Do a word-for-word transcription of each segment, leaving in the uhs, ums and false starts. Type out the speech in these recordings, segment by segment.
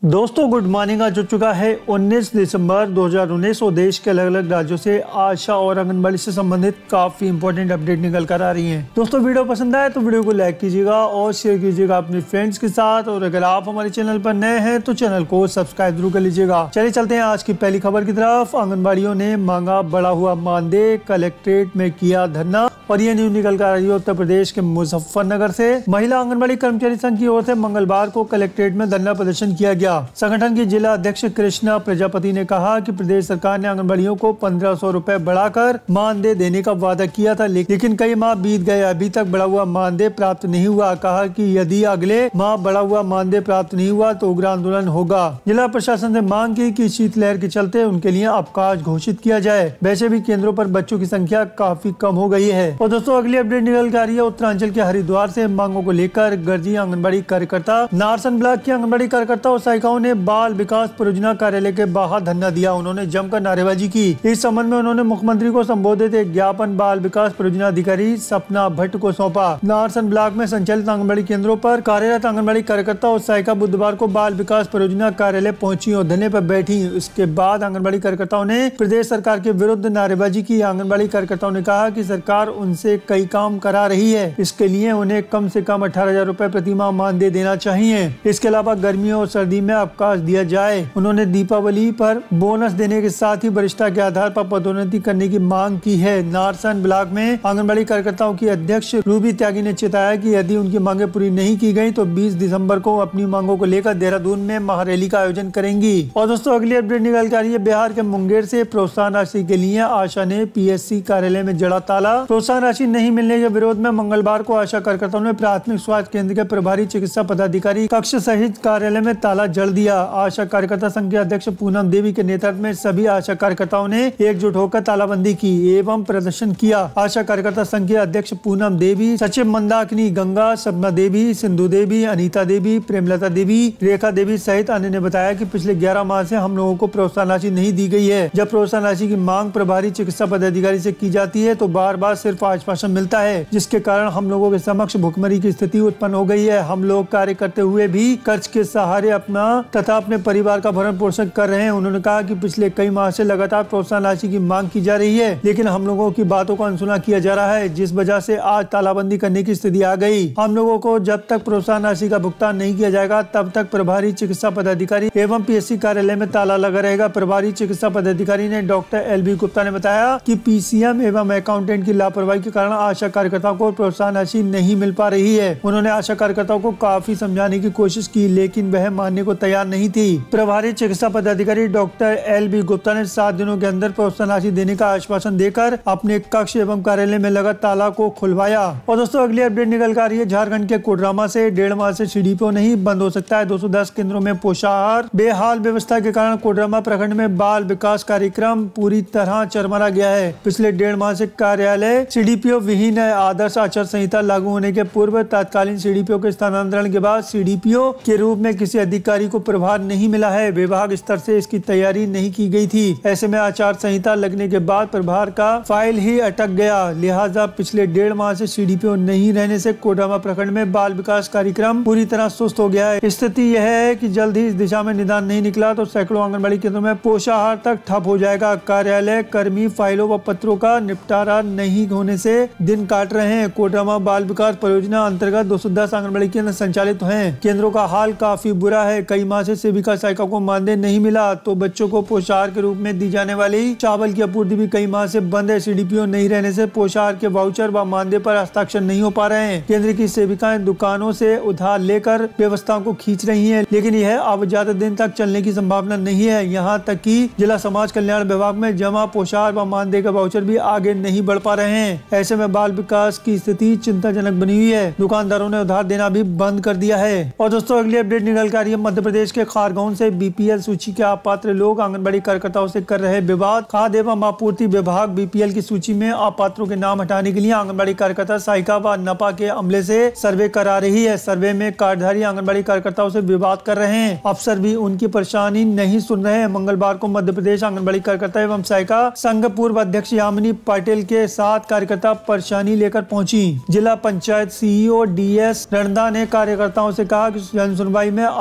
दोस्तों good morning. आज हो चुका है उन्नीस दिसंबर दो हज़ार उन्नीस और देश के अलग अलग राज्यों से आशा और आंगनबाड़ी से संबंधित काफी इंपॉर्टेंट अपडेट निकल कर आ रही हैं। दोस्तों वीडियो पसंद आए तो वीडियो को लाइक कीजिएगा और शेयर कीजिएगा अपने फ्रेंड्स के साथ, और अगर आप हमारे चैनल पर नए हैं तो चैनल को सब्सक्राइब जरूर कर लीजिएगा। चलिए चलते हैं आज की पहली खबर की तरफ। आंगनबाड़ियों ने मांगा बढ़ा हुआ मानदेय, कलेक्ट्रेट में किया धरना। और ये न्यूज निकल कर आ रही है उत्तर प्रदेश के मुजफ्फरनगर से। महिला आंगनबाड़ी कर्मचारी संघ की ओर से मंगलवार को कलेक्ट्रेट में धरना प्रदर्शन किया गया। संगठन की जिला अध्यक्ष कृष्णा प्रजापति ने कहा कि प्रदेश सरकार ने आंगनबाड़ियों को पंद्रह सौ रूपए बढ़ाकर मानदेय देने का वादा किया था, लेकिन कई माह बीत गए, अभी तक बढ़ा हुआ मानदेय प्राप्त नहीं हुआ। कहा कि यदि अगले माह बढ़ा हुआ मानदेय प्राप्त नहीं हुआ तो उग्र आंदोलन होगा। जिला प्रशासन से मांग की कि शीतलहर के चलते उनके लिए अवकाश घोषित किया जाए। वैसे भी केंद्रों पर बच्चों की संख्या काफी कम हो गई है। और दोस्तों अगली अपडेट निकल कर आ रही है उत्तरांचल के हरिद्वार से। मांगों को लेकर गर्जी आंगनबाड़ी कार्यकर्ता। नारसन ब्लॉक की आंगनबाड़ी कार्यकर्ता और सहायिकाओं ने बाल विकास परियोजना कार्यालय के बाहर धरना दिया। उन्होंने जमकर नारेबाजी की। इस संबंध में उन्होंने मुख्यमंत्री को संबोधित एक ज्ञापन बाल विकास परियोजना अधिकारी सपना भट्ट को सौंपा। नारसन ब्लॉक में संचालित आंगनबाड़ी केंद्रों पर कार्यरत आंगनबाड़ी कार्यकर्ता और सहायिका बुधवार को बाल विकास परियोजना कार्यालय पहुंची और धरने पर बैठी। इसके बाद आंगनबाड़ी कार्यकर्ताओं ने प्रदेश सरकार के विरुद्ध नारेबाजी की। आंगनबाड़ी कार्यकर्ताओं ने कहा कि सरकार उनसे कई काम करा रही है, इसके लिए उन्हें कम से कम अठारह हजार रूपए प्रति माह मानदेय देना चाहिए। इसके अलावा गर्मियों और सर्दी में अवकाश दिया जाए। उन्होंने दीपावली पर बोनस देने के साथ ही वरिष्ठता के आधार पर पदोन्नति करने की मांग की है। नारसन ब्लॉक में आंगनबाड़ी कार्यकर्ताओं की अध्यक्ष रूबी त्यागी ने चेताया कि यदि उनकी मांगे पूरी नहीं की गई तो बीस दिसंबर को अपनी मांगों को लेकर देहरादून में महारैली का आयोजन करेंगी। और दोस्तों अगली अपडेट निकल कर आ रही है बिहार के मुंगेर से। प्रोत्साहन राशि के लिए आशा ने पीएससी कार्यालय में जड़ा ताला। प्रोत्साहन राशि नहीं मिलने के विरोध में मंगलवार को आशा कार्यकर्ताओं ने प्राथमिक स्वास्थ्य केंद्र के प्रभारी चिकित्सा पदाधिकारी कक्ष सहित कार्यालय में ताला जड़ दिया। आशा कार्यकर्ता संघ के अध्यक्ष पूनम देवी के नेतृत्व में सभी आशा कार्यकर्ताओं ने एकजुट होकर तालाबंदी की एवं प्रदर्शन किया। आशा कार्यकर्ता संघ के अध्यक्ष पूनम देवी, सचिव मंदाकिनी गंगा, सपना देवी, सिंधु देवी, अनीता देवी, प्रेमलता देवी, रेखा देवी सहित अन्य ने बताया कि पिछले ग्यारह माह से हम लोगों को प्रोत्साहन राशि नहीं दी गई है। जब प्रोत्साहन राशि की मांग प्रभारी चिकित्सा पदाधिकारी से की जाती है तो बार बार सिर्फ आश्वासन मिलता है, जिसके कारण हम लोगों के समक्ष भुखमरी की स्थिति उत्पन्न हो गई है। हम लोग कार्य करते हुए भी कर्ज के सहारे अपना तथा अपने परिवार का भरण पोषण कर रहे हैं। उन्होंने कहा कि पिछले कई माह से लगातार प्रोत्साहन राशि की मांग की जा रही है, लेकिन हम लोगों की बातों को अनसुना किया जा रहा है, जिस वजह से आज तालाबंदी करने की स्थिति आ गई। हम लोगों को जब तक प्रोत्साहन राशि का भुगतान नहीं किया जाएगा तब तक प्रभारी चिकित्सा पदाधिकारी एवं पीएससी कार्यालय में ताला लगा रहेगा। प्रभारी चिकित्सा पदाधिकारी ने डॉक्टर एल बी गुप्ता ने बताया कि पीसीएम एवं अकाउंटेंट की लापरवाही के कारण आशा कार्यकर्ताओं को प्रोत्साहन राशि नहीं मिल पा रही है। उन्होंने आशा कार्यकर्ताओं को काफी समझाने की कोशिश की, लेकिन वह मानने को तैयार नहीं थी। प्रभारी चिकित्सा पदाधिकारी डॉक्टर एल बी गुप्ता ने सात दिनों के अंदर प्रोत्साहन राशि देने का आश्वासन देकर अपने कक्ष एवं कार्यालय में लगा ताला को खुलवाया। और दोस्तों अगली अपडेट निकल कर आ रही है झारखंड के कोडरमा से। डेढ़ माह से सीडीपीओ नहीं बंद हो सकता है। दो सौ दस केंद्रों में पोषाहार। बेहाल व्यवस्था के कारण कोडरमा प्रखंड में बाल विकास कार्यक्रम पूरी तरह चरमरा गया है। पिछले डेढ़ माह से कार्यालय सीडीपीओ विहीन है। आदर्श आचार संहिता लागू होने के पूर्व तत्कालीन सीडीपीओ के स्थानांतरण के बाद सीडीपीओ के रूप में किसी अधिकारी को प्रभार नहीं मिला है। विभाग स्तर से इसकी तैयारी नहीं की गई थी। ऐसे में आचार संहिता लगने के बाद प्रभार का फाइल ही अटक गया। लिहाजा पिछले डेढ़ माह से सीडीपीओ नहीं रहने से कोडरमा प्रखंड में बाल विकास कार्यक्रम पूरी तरह सुस्त हो गया है। स्थिति यह है कि जल्द ही इस दिशा में निदान नहीं निकला तो सैकड़ों आंगनबाड़ी केंद्रों में पोषाहार तक ठप हो जाएगा। कार्यालय कर्मी फाइलों व पत्रों का निपटारा नहीं होने से दिन काट रहे हैं। कोडरमा बाल विकास परियोजना अंतर्गत दो सौ दस आंगनबाड़ी केंद्र संचालित हैं। केंद्रों का हाल काफी बुरा है। कई माह से सेविका सहायिका को मानदेय नहीं मिला तो बच्चों को पोषाहार के रूप में दी जाने वाली चावल की आपूर्ति भी कई माह से बंद है। सीडीपीओ नहीं रहने से पोषाहार के वाउचर व मानदेय पर हस्ताक्षर नहीं हो पा रहे हैं। केंद्र की सेविकाएं दुकानों से उधार लेकर व्यवस्थाओं को खींच रही हैं, लेकिन यह अब ज्यादा दिन तक चलने की संभावना नहीं है। यहाँ तक कि जिला समाज कल्याण विभाग में जमा पोषाहार व मानदेय का वाउचर भी आगे नहीं बढ़ पा रहे हैं। ऐसे में बाल विकास की स्थिति चिंताजनक बनी हुई है। दुकानदारों ने उधार देना भी बंद कर दिया है। और दोस्तों अगली अपडेट निकल कर आ रही है मध्य प्रदेश के खारगांव से। बीपीएल सूची के अपात्र लोग आंगनबाड़ी कार्यकर्ताओं से कर रहे विवाद। खाद्य एवं आपूर्ति विभाग बीपीएल की सूची में अपात्रों के नाम हटाने के लिए आंगनबाड़ी कार्यकर्ता सहायिका व नपा के अमले से सर्वे करा रही है। सर्वे में कार्डधारी आंगनबाड़ी कार्यकर्ताओं से विवाद कर रहे हैं। अफसर भी उनकी परेशानी नहीं सुन रहे हैं। मंगलवार को मध्य प्रदेश आंगनबाड़ी कार्यकर्ता एवं सहायिका संघ पूर्व अध्यक्ष यामिनी पटेल के साथ कार्यकर्ता परेशानी लेकर पहुंची। जिला पंचायत सीईओ डीएस रणदा ने कार्यकर्ताओं से कहा कि जन सुनवाई में अशिक्षित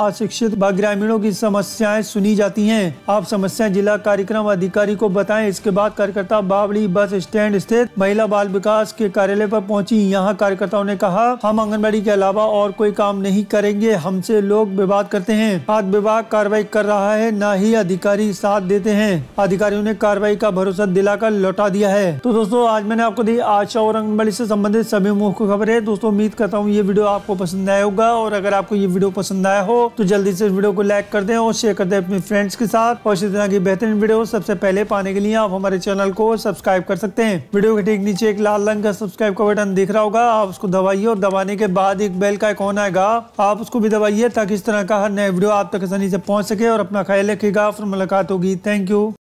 उपस्थित ग्रामीणों की समस्याएं सुनी जाती हैं। आप समस्याएं जिला कार्यक्रम अधिकारी को बताएं। इसके बाद कार्यकर्ता बावड़ी बस स्टैंड स्थित महिला बाल विकास के कार्यालय पर पहुंची। यहाँ कार्यकर्ताओं ने कहा, हम आंगनबाड़ी के अलावा और कोई काम नहीं करेंगे, हमसे लोग विवाद करते हैं। आज विभाग कार्रवाई कर रहा है, न ही अधिकारी साथ देते हैं। अधिकारियों ने कार्रवाई का भरोसा दिलाकर लौटा दिया है। तो दोस्तों आज मैंने आपको दी आशा और आंगनबाड़ी से संबंधित सभी मुख्य खबरें। दोस्तों उम्मीद करता हूँ ये वीडियो आपको पसंद आया होगा, और अगर आपको ये वीडियो पसंद आया हो तो जल्दी से इस वीडियो को लाइक कर दें और शेयर कर दें अपने फ्रेंड्स के साथ। और इसी तरह की बेहतरीन वीडियो सबसे पहले पाने के लिए आप हमारे चैनल को सब्सक्राइब कर सकते हैं। वीडियो के ठीक नीचे एक लाल रंग का सब्सक्राइब का बटन दिख रहा होगा, आप उसको दबाइए और दबाने के बाद एक बेल का आइकॉन आएगा, आप उसको भी दबाइए ताकि इस तरह का हर नया वीडियो आप तक आसानी से पहुंच सके। और अपना ख्याल रखिएगा, फिर मुलाकात होगी। Thank you.